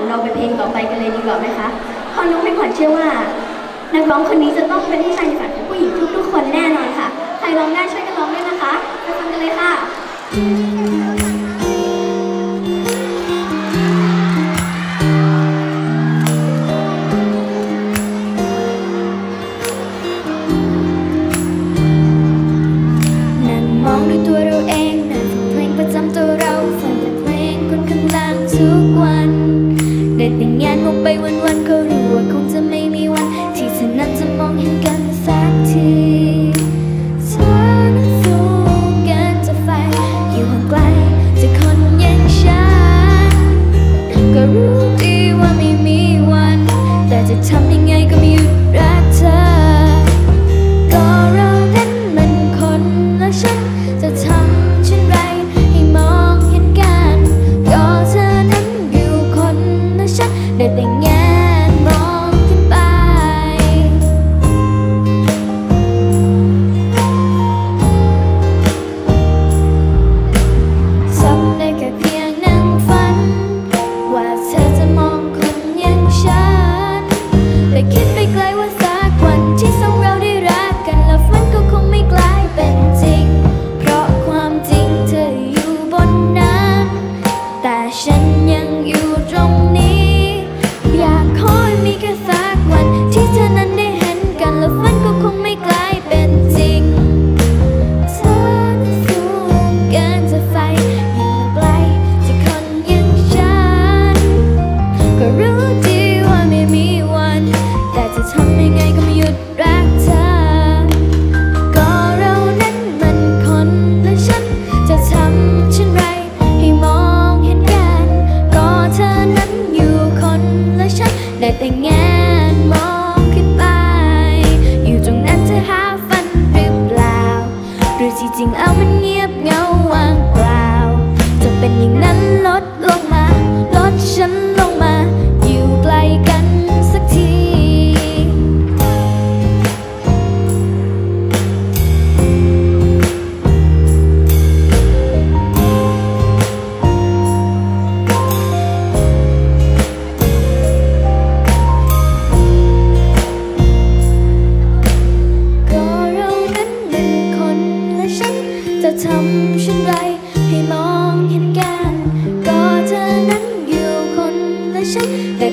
เราไปเพลงต่อไปกันเลยดีกว่าไหมคะเพราะน้องเพลงขวัญเชื่อว่านักร้องคนนี้จะต้องเป็นที่ชายในฝันของผู้หญิงทุกๆคนแน่นอนค่ะใครร้องได้ช่วยกันร้องด้วยนะคะไปฟังกันเลยค่ะตัวเราเองนั่งฟังเพลงประจำตัวเราฟังแต่เพลงคนข้างล่างทุกวันได้แต่งานมองไปวันๆก็รู้ว่าคงจะไม่มีวันที่เธอนั้นจะมองเห็นกันสักทีเธอนั้นสูงเกินจะไฟอยู่ห่างไกลจากคนอย่างฉันก็รู้ดีว่าไม่มีวันแต่จะทำยังไงก็ไม่หยุดรักเธอก็เรานั้นมันคนละฉันจะทำเช่นไรให้มองเห็นกันก็เธอนั้นอยู่คนละฉันได้แต่แงนมองขึ้นไปทำได้แค่เพียงนั่งฝันว่าเธอจะมองคนอย่างฉันแต่คิดไปไกลว่าสักวันที่สองเราได้รักกันแล้วฝันก็คงไม่กลายเป็นจริงความจริงเธออยู่บนนั้นแต่ฉันยังอยู่ตรงนี้อยากขอให้มีแค่สักวันที่เธอนั้นได้เห็นกันแล้วฝันก็คงไม่กลายเป็นจริงเธอนั้นสูงเกินจะไฟอยู่ไกลจากคนอย่างฉันก็รู้ดีว่าไม่มีวันแต่จะทำยังไงก็ไม่หยุดรักเธอจะทำเช่นไรให้มองเห็นกันก็เธอนั้นอยู่คนละฉันได้แต่แงนมองขึ้นไปอยู่ตรงนั้นเธอหาฝันหรือเปล่าหรือที่จริงเอามันเงียบเงาว่างเปล่าจะเป็นอย่างนั้นลดลงมาลดฉันลงมาอยู่ไกลกันสักทีจะทำเช่นไรให้มองเห็นกันก็เธอนั้นอยู่คนละฉันแต่